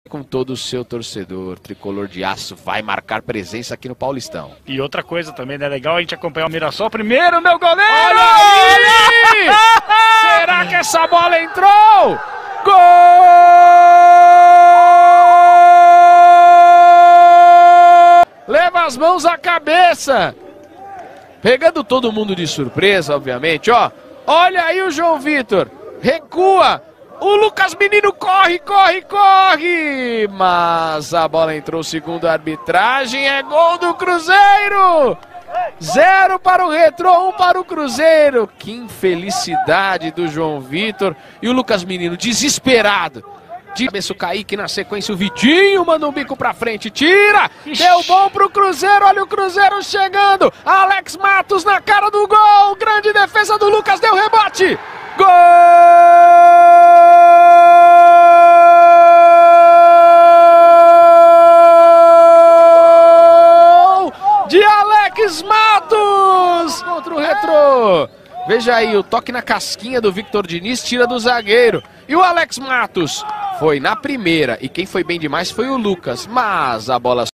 Com todo o seu torcedor, tricolor de aço vai marcar presença aqui no Paulistão. E outra coisa também, né? Legal a gente acompanhar o Mirassol primeiro, meu goleiro! Olha aí! Será que essa bola entrou? Gol! Leva as mãos à cabeça. Pegando todo mundo de surpresa, obviamente, ó. Olha aí o João Vitor. Recua. O Lucas Menino corre, corre, corre! Mas a bola entrou segundo a arbitragem, é gol do Cruzeiro! 0 para o Retrô, 1 para o Cruzeiro. Que infelicidade do João Vitor. E o Lucas Menino desesperado. De cabeça o Kaique, na sequência o Vitinho manda um bico pra frente, tira! Deu bom pro Cruzeiro, olha o Cruzeiro chegando! Alex Matos na cara do gol! Grande defesa do Lucas, deu rebote! Gol! De Alex Matos contra o Retrô. Veja aí, o toque na casquinha do Victor Diniz tira do zagueiro. E o Alex Matos foi na primeira. E quem foi bem demais foi o Lucas. Mas a bola